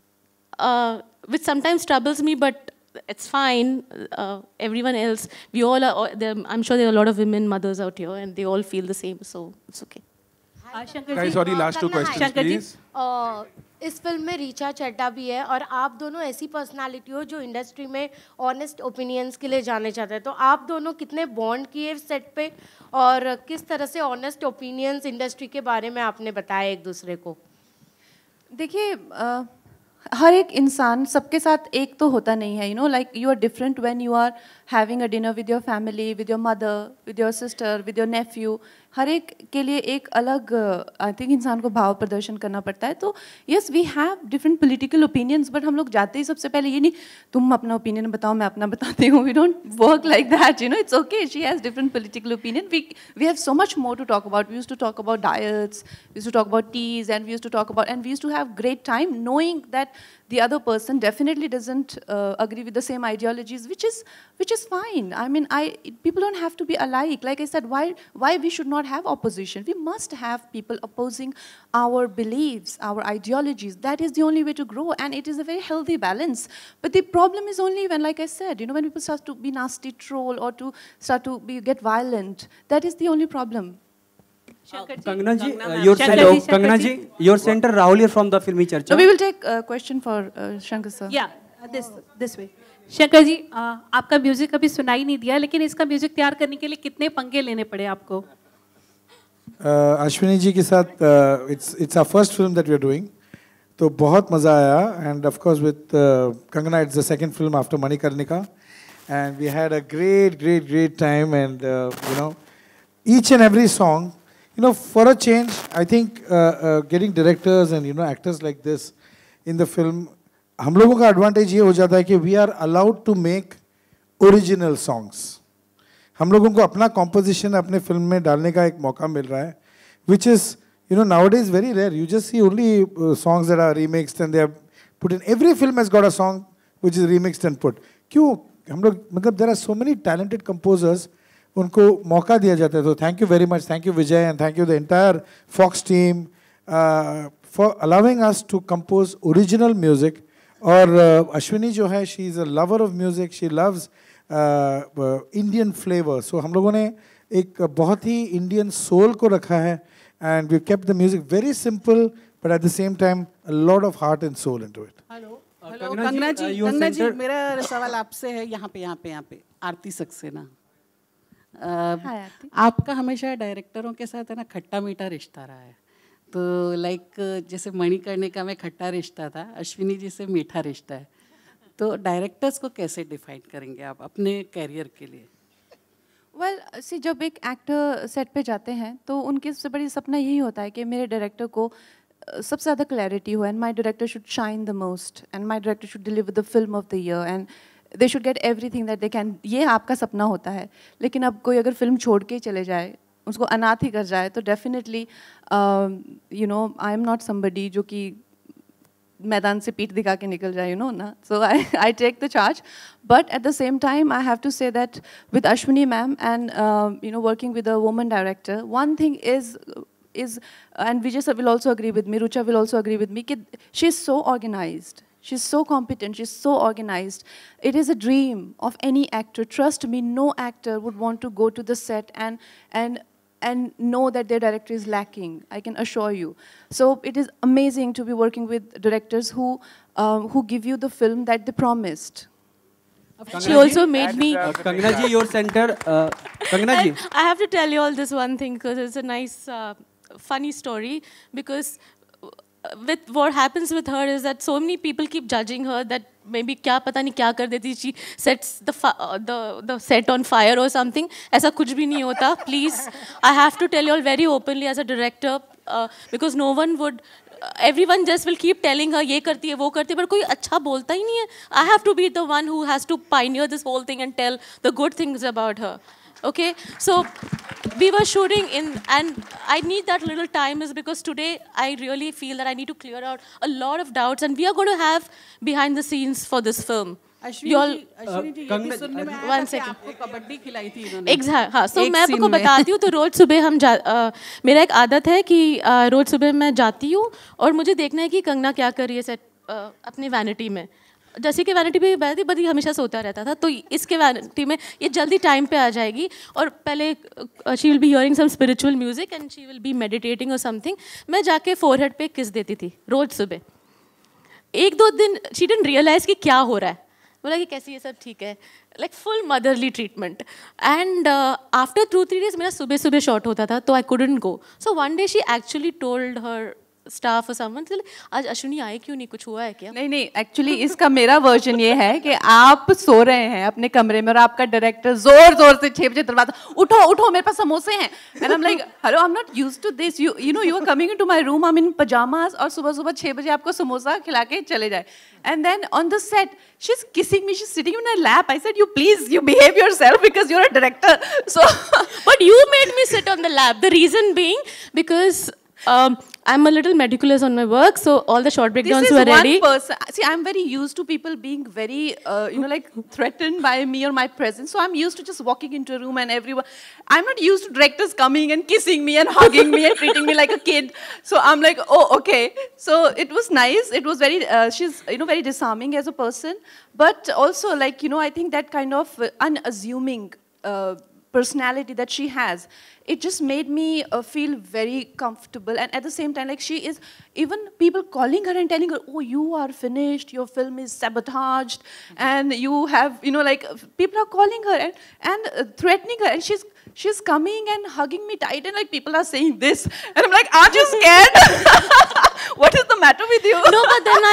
D: which sometimes troubles me, but it's fine. Everyone else, we all are, I'm sure there are a lot of women mothers out here and they all feel the same, so it's okay.
O: Guys, sorry, last two questions, please.
P: इस फिल्म में रीचा चड्ढा भी है और आप दोनों ऐसी personality हो जो इंडस्ट्री में ऑनेस्ट ओपिनियंस के लिए जाने जाते हैं, तो आप दोनों कितने बॉन्ड किए सेट पे और किस तरह से ऑनेस्ट ओपिनियंस इंडस्ट्री के बारे में आपने बताया एक दूसरे को?
F: देखिए हर एक इंसान सबके साथ एक तो होता नहीं है, you know, like you are different when you are having a dinner with your family, with your mother, with your sister, with your nephew. हर एक के लिए एक अलग आई थिंक इंसान को भाव प्रदर्शन करना पड़ता है. तो yes we have different political opinions, but हम लोग जाते ही सबसे पहले ये नहीं तुम अपना ओपिनियन बताओ मैं अपना बताती हूँ. We don't work like that, you know. It's okay, she has different political opinion. We have so much more to talk about. We used to talk about diets, we used to talk about teas, and we used to talk about, and we used to have great time knowing that the other person definitely doesn't agree with the same ideologies, which is fine. I mean, people don't have to be alike. Like I said, why we should not have opposition? We must have people opposing our beliefs, our ideologies. That is the only way to grow, and it is a very healthy balance. But the problem is only when, like I said, you know, when people start to be nasty, troll, or to start to get violent. That is the only problem.
Q: Kangana ji, Kangana ji, your center Rahul here from the Filmi Charcha.
F: So we will take a question for Shankar sir.
G: Yeah, this way. Shankar ji, आपका music अभी सुनाई नहीं दिया, लेकिन इसका music तैयार करने के लिए कितने पंगे लेने पड़े आपको?
O: अश्विनी जी के साथ it's our first film that we are doing, तो बहुत मजा आया. And of course with Kangana, it's the second film after Manikarnika, and we had a great time. And you know, each and every song, you know, for a change, I think getting directors and, you know, actors like this in the film, हम लोगों का advantage ये हो जाता है कि we are allowed to make original songs. हम लोगों को अपना composition अपने film में डालने का एक मौका मिल रहा है, which is, you know, nowadays very rare. You just see only songs that are remixed and they are put in. Every film has got a song which is remixed and put. क्यों? हम लोग मतलब there are so many talented composers, उनको मौका दिया जाता है. तो thank you very much, thank you Vijay, and thank you the entire Fox team for allowing us to compose original music. और अश्विनी जो है, she is a lover of music, she loves Indian flavor. So हम लोगों ने एक बहुत ही Indian soul को रखा है, and we kept the music very simple, but at the same time a lot of heart and soul into it.
R: Hello Kangana ji, मेरा सवाल आपसे है यहाँ पे आरती सक्सेना. आपका हमेशा डायरेक्टरों के साथ है ना खट्टा मीठा रिश्ता रहा है. तो लाइक जैसे मणिकर्णिका में खट्टा रिश्ता था, अश्विनी जी से मीठा रिश्ता है. तो डायरेक्टर्स को कैसे डिफाइन करेंगे आप अपने कैरियर के लिए?
F: वेल सी, जब एक एक्टर सेट पे जाते हैं तो उनकी सबसे बड़ी सपना यही होता है कि मेरे डायरेक्टर को सबसे ज़्यादा क्लैरिटी हो, and my director should shine the most, and my director should deliver the film of the year, and they should get everything that they can. ये आपका सपना होता है. लेकिन अब कोई अगर फिल्म छोड़ के चले जाए, उसको अनाथ ही कर जाए, तो definitely you know I am not somebody जो कि मैदान से पीठ दिखा के निकल जाए, यू नो ना. So I take the charge, but at the same time I have to say that with Ashwini ma'am and you know working with a woman director, one thing is and Vijay sir will also agree with me, Rucha will also agree with me, she is so organized, she's so competent, she's so organized. It is a dream of any actor. Trust me, no actor would want to go to the set and and know that their director is lacking. I can assure you. So it is amazing to be working with directors who give you the film that they promised.
D: She also made me.
Q: Kangana ji, your center. Kangana ji.
D: I have to tell you all this one thing because it's a nice, funny story. Because with what happens with her is that so many people keep judging her that maybe क्या पता नहीं क्या कर देती, she sets the set on fire or something. ऐसा कुछ भी नहीं होता. Please, I have to tell you all very openly as a director, because no one would. Everyone just will keep telling her ये करती है वो करती है, पर कोई अच्छा बोलता ही नहीं है. I have to be the one who has to pioneer this whole thing and tell the good things about her. Okay, so we were shooting in, and I need that little time is because today I really feel that I need to clear out a lot of doubts, and we are going to have behind the scenes for this film.
R: Ashwini ji ये भी सुनने में आया था कि आपको कबड्डी खिलाई थी इन्होंने।
D: Exactly, हाँ. So मैं आपको बताती हूँ, तो रोज सुबह मेरा एक आदत है कि रोज सुबह मैं जाती हूँ और मुझे देखना है कि कंगना क्या कर रही है सेट अपने वैनिटी में. जैसे कि वैनिटी पे बैठी बदी हमेशा सोता रहता था, तो इसके वैनिटी में ये जल्दी टाइम पे आ जाएगी और पहले she will be hearing some spiritual music and she will be meditating और समथिंग. मैं जाके फोरहेड पे किस देती थी रोज सुबह. एक दो दिन शी डिडंट रियलाइज कि क्या हो रहा है. बोला कि कैसी ये सब ठीक है, like full motherly treatment. And after 2-3 days मेरा सुबह सुबह शॉट होता था, तो I couldn't go. So one day she actually told her staff और समवन, आज अश्विनी आए क्यों नहीं, कुछ हुआ है क्या?
F: नहीं, एक्चुअली इसका मेरा वर्जन ये है कि आप सो रहे हैं अपने कमरे में और आपका डायरेक्टर जोर जोर से 6 बजे दरवाजा, उठो मेरे पास समोसे हैं. And I am like, hello, I am not used to this, you know you are coming into my room, I am in pyjamas, और सुबह 6 बजे आपको समोसा खिला के चले जाए. And then on the set, she's kissing me, she's sitting in my lap. I said, you behave yourself because you're a director. So,
D: but you made me sit on the lap. The reason being because I'm a little meticulous on my work, so all the short breakdowns were ready.
F: One person. See, I'm very used to people being very, like threatened by me or my presence. So I'm used to just walking into a room and everyone. I'm not used to directors coming and kissing me and hugging me and treating me like a kid. So I'm like, oh, okay. So it was nice. It was very, she's, very disarming as a person. But also, like, I think that kind of unassuming personality that she has, it just made me feel very comfortable. And at the same time, like, she is, even people calling her and telling her, oh, you are finished, your film is sabotaged, and you have, like, people are calling her and threatening her, and she's coming and hugging me tight, and like, people are saying this, and I'm like, aren't you scared? What is the matter with you?
D: No, but then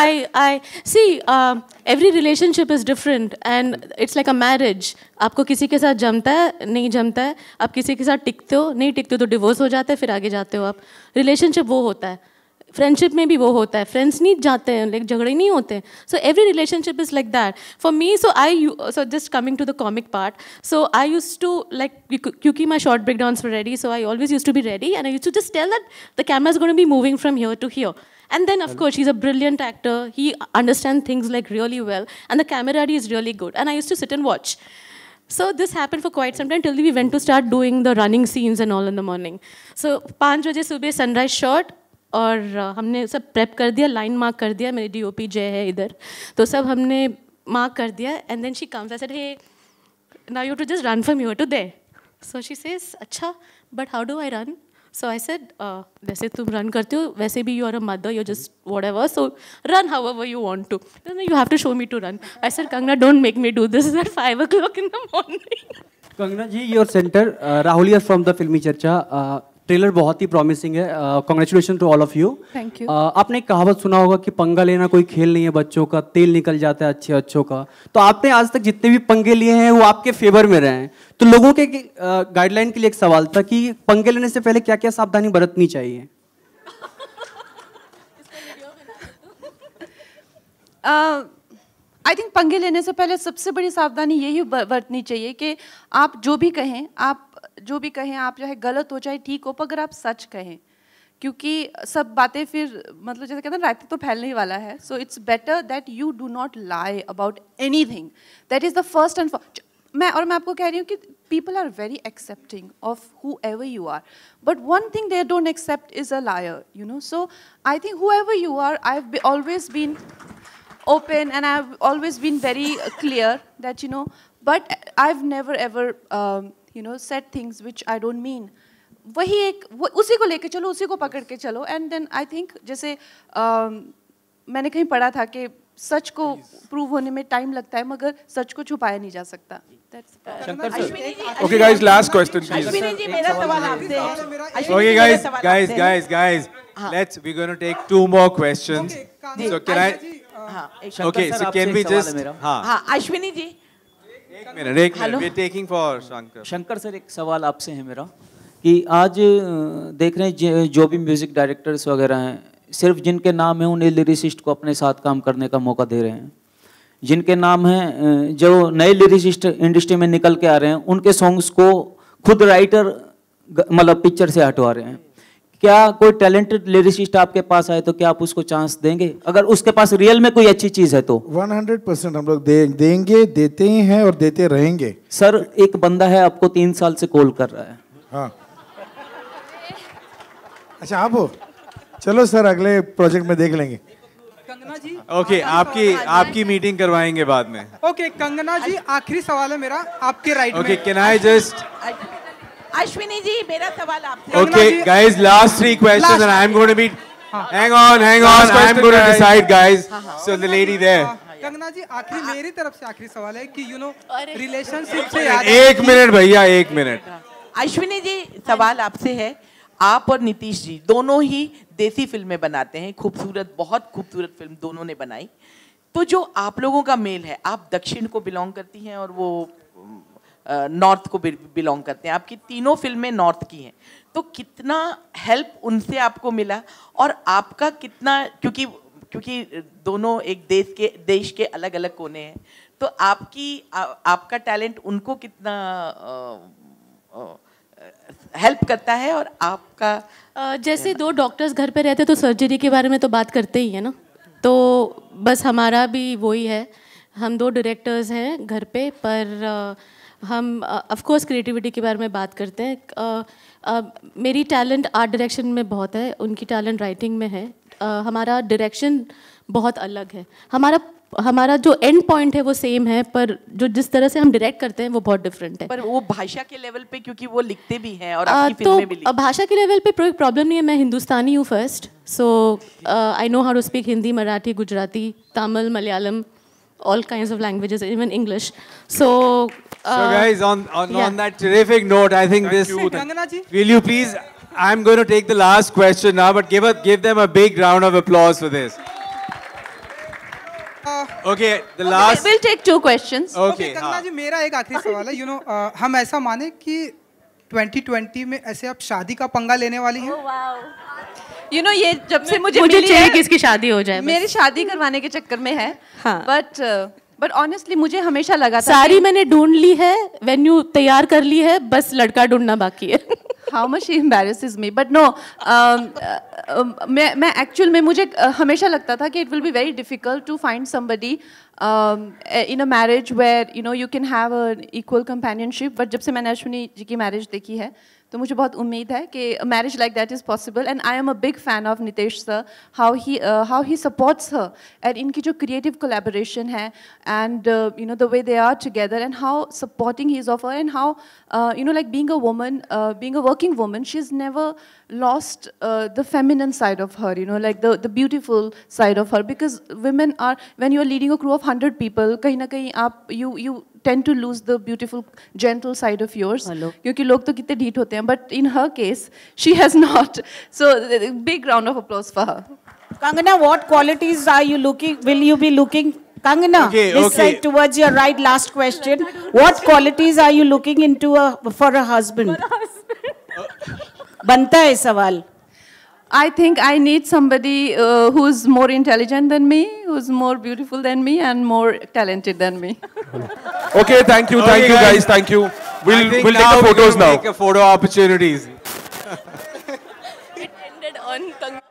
D: I see, every relationship is different, and it's like a marriage. आपको किसी के साथ जमता है, नहीं जमता है, आप किसी के साथ टिकते हो, नहीं टिकते हो तो डिवोर्स हो जाता है, फिर आगे जाते हो आप. रिलेशनशिप वो होता है, फ्रेंडशिप में भी वो होता है, फ्रेंड्स नहीं जाते हैं, लाइक झगड़े नहीं होते हैं. So every relationship is like that for me. So just coming to the comic part, so I used to like, क्योंकि my short breakdowns were ready, so I always used to be ready and I used to just tell that the camera is going to be moving from here to here. And then, of course, he's a brilliant actor. He understands things like really well. And the camaraderie is really good. And I used to sit and watch. So this happened for quite some time till we went to start doing the running scenes and all in the morning. So 5 बजे सुबह sunrise shot. और हमने सब prep कर दिया, line mark कर दिया. मेरे DOP जय है इधर, तो सब हमने मार्क कर दिया. And then she comes. I said, hey, now you have to just run from here to there. So she says, अच्छा, but how do I run? So I said, वैसे तुम run करते हो, वैसे भी you are a mother, you're just whatever, so run however you want to. Then you have to show me to run. I said, Kangna, don't make me do this at 5 o'clock in the morning.
Q: Kangna ji, your center, Rahul here from the Filmi Charcha. Trailer बहुत ही promising है. Congratulation to all of you.
F: Thank you.
Q: आपने एक कहावत सुना होगा कि पंगा लेना कोई खेल नहीं है बच्चों का, तेल निकल जाता है अच्छे अच्छों का. तो आपने आज तक जितने भी पंगे लिए हैं वो आपके फेवर में रहे हैं. तो लोगों के गाइडलाइन के लिए एक सवाल था कि पंगे लेने से पहले क्या क्या सावधानी बरतनी चाहिए?
F: आई थिंक पंगे लेने से पहले सबसे बड़ी सावधानी यही बरतनी चाहिए कि आप जो भी कहें, आप चाहे गलत हो चाहे ठीक हो, पर अगर आप सच कहें, क्योंकि सब बातें फिर मतलब जैसे कहते हैं रायता तो फैलने ही वाला है. So it's better that you do not lie about anything. That is the first and मैं आपको कह रही हूँ कि people are very accepting of whoever you are, but one thing they don't accept is a liar, So I think whoever you are, I've always been open and I've always been very clear that, but I've never ever, said things which I don't mean. वही एक उसी को लेके चलो, उसी को पकड़ के चलो। एंड देन आई थिंक जैसे मैंने कहीं पढ़ा था कि सच को प्रूव होने में टाइम लगता है मगर सच को छुपाया नहीं जा सकता।
L: Okay guys, last question please.
A: Ashwini ji, मेरा सवाल आपसे है।
L: Okay guys, we're going to take 2 more questions. So can I? Okay, so can we just?
A: हाँ, अश्विनी जी।
L: एक minute, we're taking for Shankar.
S: Shankar sir, एक सवाल आपसे है मेरा कि आज देख रहे हैं जो भी म्यूजिक डायरेक्टर्स वगैरह हैं, सिर्फ जिनके नाम हैं उन्हें लिरिसिस्ट को अपने साथ काम करने का मौका दे रहे हैं। जिनके नाम हैं, जो नए लिरिसिस्ट इंडस्ट्री में निकल के आ रहे हैं, उनके सॉन्ग्स को खुद राइटर मतलब पिक्चर से हटवा रहे हैं। क्या कोई टैलेंटेड लिरिसिस्ट आपके पास आए तो क्या आप उसको चांस देंगे, अगर उसके पास रियल में कोई अच्छी चीज है तो?
O: 100% हम लोग देंगे, देते ही हैं और देते रहेंगे।
S: सर, एक बंदा है आपको 3 साल से कॉल कर रहा है।
O: हाँ, अच्छा आप हो, चलो सर अगले प्रोजेक्ट में देख लेंगे।
B: कंगना जी,
L: ओके, आपकी मीटिंग करवाएंगे बाद में।
B: ओके कंगना जी, आखिरी सवाल है मेरा आपके राइट में।
L: Okay, can I just?
A: Ashwini ji, मेरा सवाल आपसे।
L: Okay, guys, last 3 questions and I'm going to be. Hang on. I'm going to decide, guys. So the lady there.
B: Kangana जी, आखिरी मेरी तरफ से आखिरी सवाल है कि रिलेशनशिप से
L: एक मिनट भैया, 1 मिनट।
A: अश्विनी जी, सवाल आपसे है। आप और नीतीश जी दोनों ही देसी फिल्में बनाते हैं, खूबसूरत, बहुत खूबसूरत फिल्म दोनों ने बनाई। तो जो आप लोगों का मेल है, आप दक्षिण को बिलोंग करती हैं और वो नॉर्थ को बिलोंग करते हैं। आपकी तीनों फिल्में नॉर्थ की हैं, तो कितना हेल्प उनसे आपको मिला और आपका कितना, क्योंकि दोनों एक देश के अलग अलग कोने हैं, तो आपका टैलेंट उनको कितना हेल्प करता है और आपका
D: जैसे 2 डॉक्टर्स घर पे रहते तो सर्जरी के बारे में तो बात करते ही है ना, तो बस हमारा भी वही है। हम 2 डायरेक्टर्स हैं घर पे, पर हम ऑफ कोर्स क्रिएटिविटी के बारे में बात करते हैं। मेरी टैलेंट आर्ट डायरेक्शन में बहुत है, उनकी टैलेंट राइटिंग में है। हमारा डायरेक्शन बहुत अलग है, हमारा जो एंड पॉइंट है वो सेम है, पर जो जिस तरह से हम डायरेक्ट करते हैं वो बहुत डिफरेंट है।
A: पर वो भाषा के लेवल पे, क्योंकि वो लिखते भी हैं और आपकी फिल्में भी लिखते हैं।
D: भाषा के लेवल पे कोई प्रॉब्लम नहीं है, मैं हिंदुस्तानी हूँ first, so I know how to speak Hindi, Marathi, Gujarati, Tamil, Malayalam, all kinds of languages, even English. So
L: guys, on that terrific note, I think will you please, I'm going to take the last question now, but give them a big round of applause for this. Okay, the last.
F: We'll take 2 questions.
L: Okay,
B: Kangana ji, मेरा एक आखिरी सवाल है। हम ऐसा माने कि 2020 में ऐसे आप शादी का पंगा लेने वाली हैं?
F: ये जब से मुझे
D: चाहिए कि इसकी शादी हो जाए,
F: मेरी शादी करवाने के चक्कर में है। हाँ। बट ऑनेस्टली मुझे हमेशा लगा था
D: सारी मैंने ढूंढ ली है, वेन्यू तैयार कर ली है, बस लड़का ढूंढना बाकी है।
F: How much she embarrasses me, but no, मैं एक्चुअल में मुझे हमेशा लगता था कि it will be very difficult to find somebody in a marriage where you can have an equal companionship. But जब से मैंने अश्विनी जी की मैरिज देखी है तो मुझे बहुत उम्मीद है कि marriage like that is possible. And I am a big fan of Nitesh sir, how he supports her, and इनकी जो क्रिएटिव कोलैबोरेशन है, and the way they are together, and how supporting he is of her, and how like being a woman, being a working woman, she's never lost the feminine side of her, like the beautiful side of her, because women are, when you're leading a crew of 100 people, kahin na kahin you tend to lose the beautiful gentle side of yours, क्योंकि लोग तो कितने ढीठ होते हैं, but in her case she has not, so big round of applause for her.
A: Kangana, what qualities are you looking, will you be looking, Kangana, this side towards your right, last question. What qualities are you looking into for a husband? बनता है सवाल।
F: I think I need somebody who's more intelligent than me, who's more beautiful than me, and more talented than me.
M: Okay, thank you guys, thank you. We'll take the photos now.
L: Take photo opportunities.
D: It ended on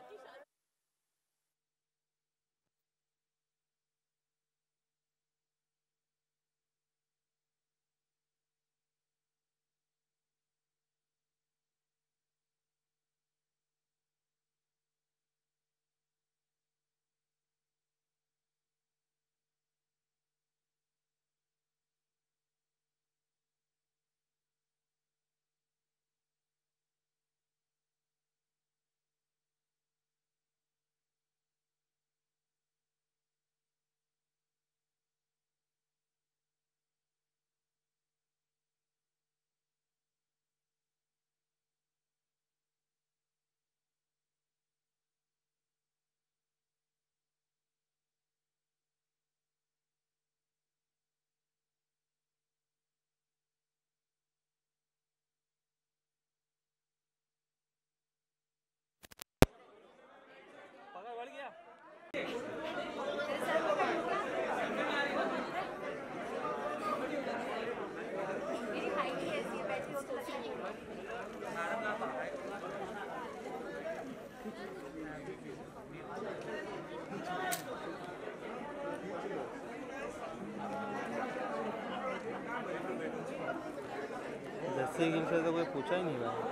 T: Jassi Gill से तो कोई पूछा ही नहीं भाई।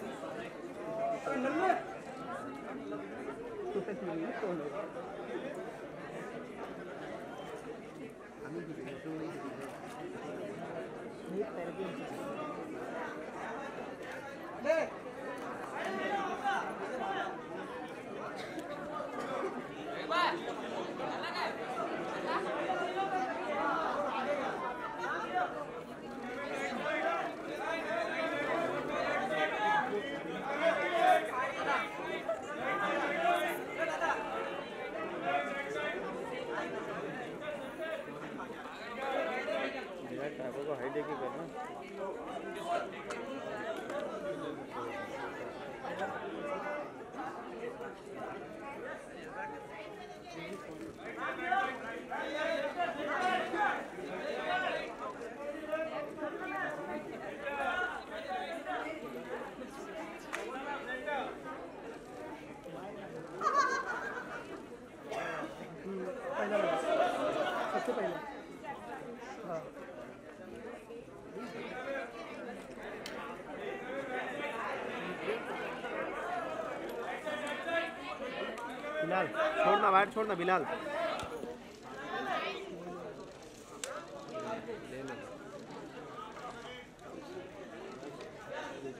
C: सबसे पहले हाँ
T: बिलाल छोड़ना, वाइट छोड़ना बिलाल।